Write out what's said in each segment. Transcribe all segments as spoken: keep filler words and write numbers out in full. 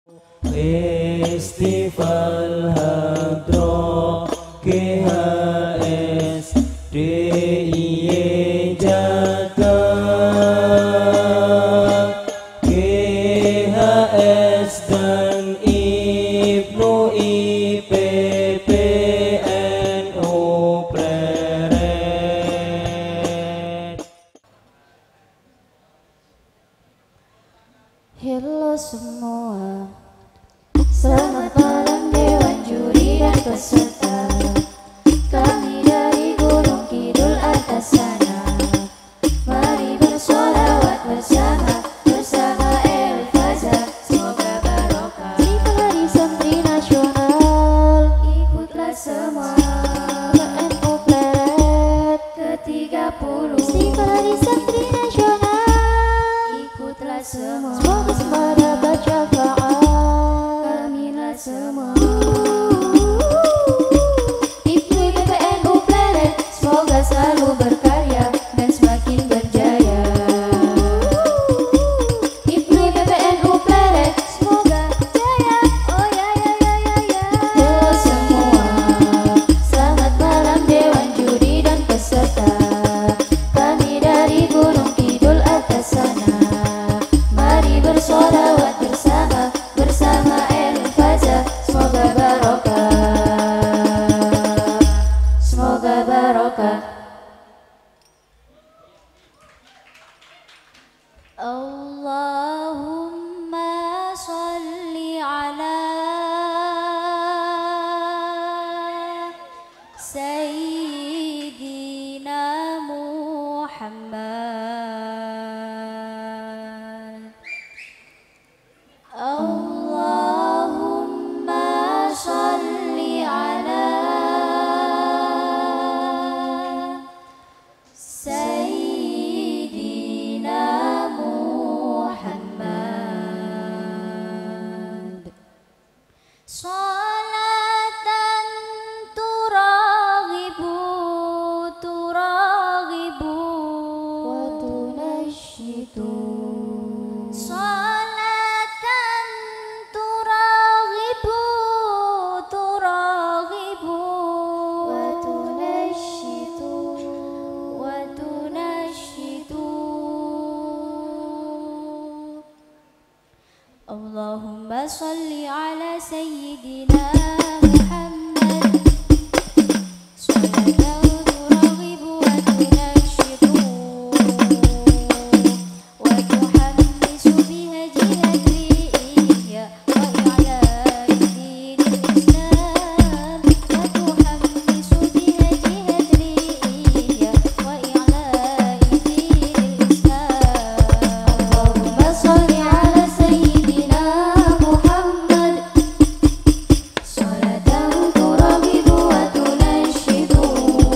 Festival Hadro K H S D I Y Jaga K H S dan Ibnu I P P N U Pleret. Halo semua, selamat malam Dewan Juri dan peserta. Kami dari Gunung Kidul atas sana. Mari bersolawat bersama, bersama El-Faza, semoga barokah. Kita di Santri Nasional, ikutlah semua. K N U Pleret ke tiga puluh. Kita di Santri Nasional, ikutlah semua. Semoga sembada baca faal. Kamilah semua. Ibnu I P P N U Pleret, semoga selalu berkarya dan semakin berjaya. Ibnu I P P N U Pleret, semoga jaya. Oh ya ya ya ya ya. Halo semua, selamat malam Dewan Juri dan peserta. Kami dari Gunung Kidul atas sana. Mari bersolawat bersama, bersama El-Faza, semoga barokah, semoga barokah. Allahumma sholli ala Sayyidina Muhammad. Allahumma sholli ala Sayyidina Muhammad. Salatan turaghibu turaghibu wa tunashidu. Salatan turaghibu turaghibu wa tunashidu wa tunashidu. Allahumma sholli ala Sayyidina Muhammad. Salatan turaghibu wa tunashidu wa tuhammisu biha jihad ri'iyya wa i'la'i dinil Islam. Wa tuhammisu biha jihad ri'iyya wa i'la'i dinil Islam. Allahumma sholli ala Sayyidina Muhammad. Salatan turaghibu wa tunashidu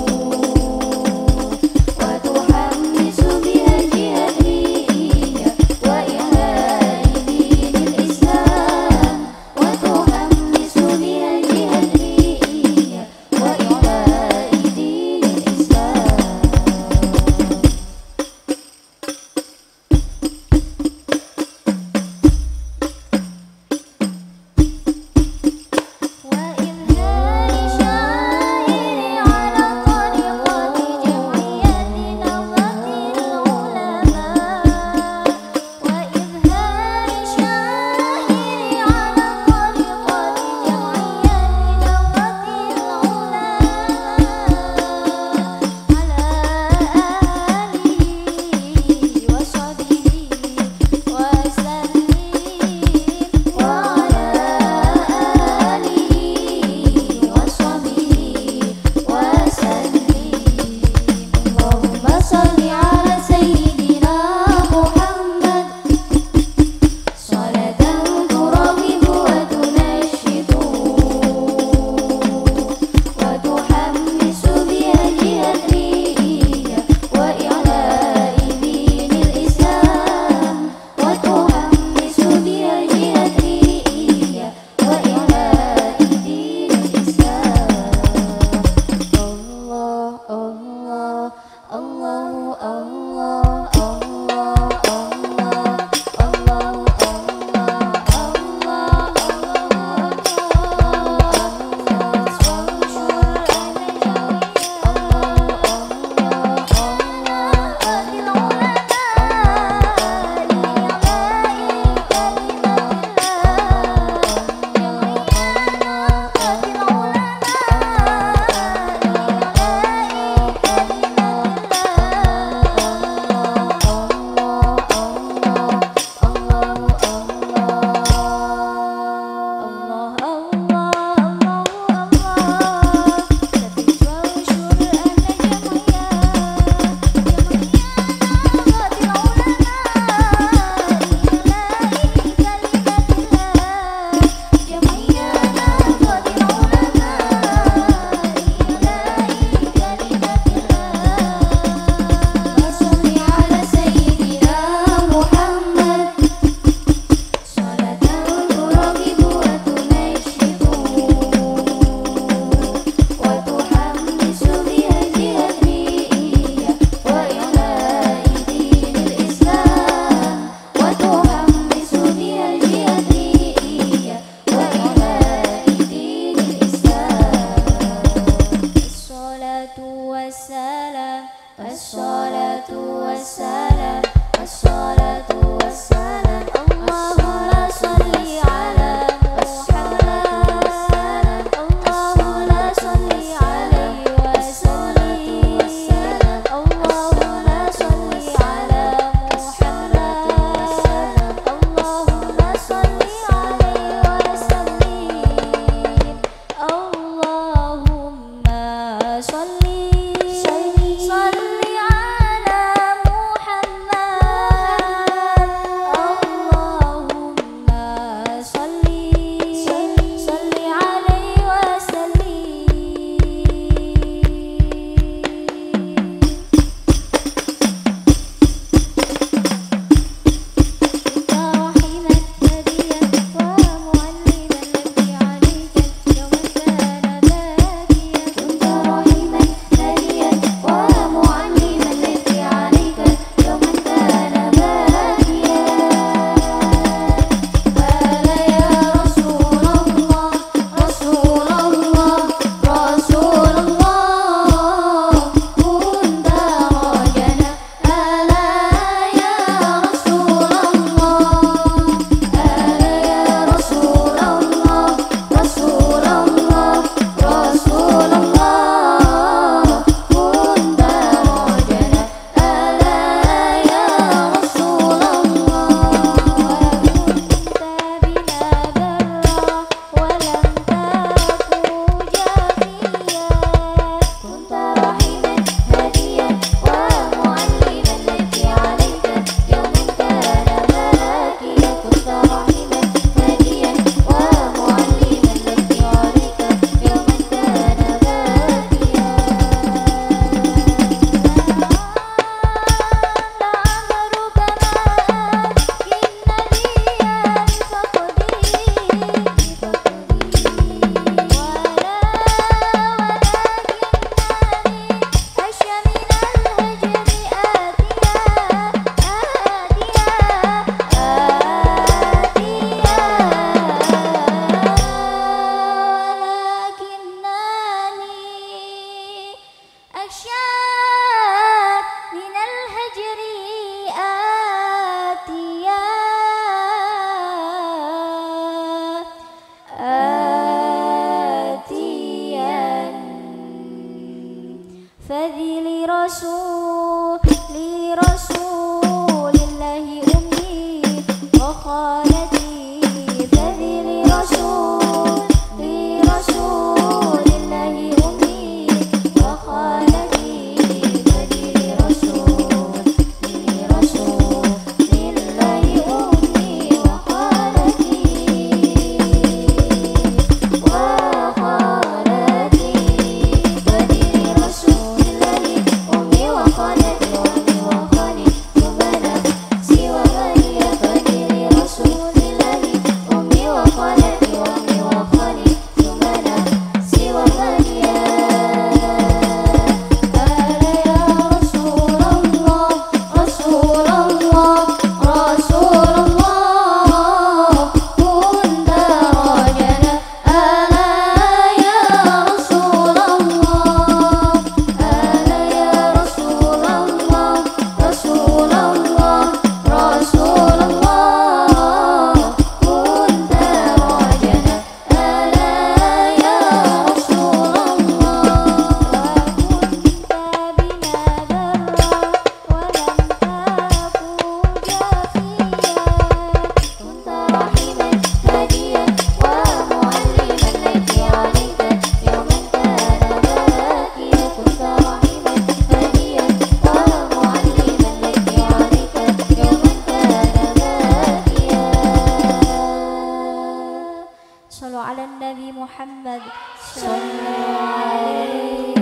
Muhammad sallallahu alaihi.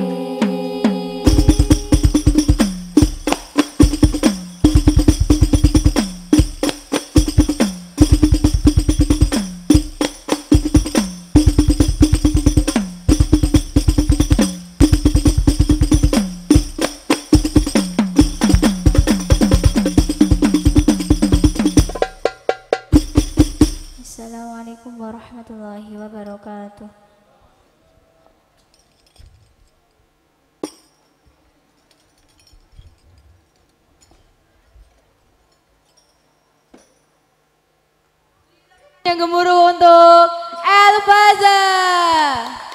Assalamualaikum warahmatullahi wabarakatuh. Yang gemuruh untuk El Faza.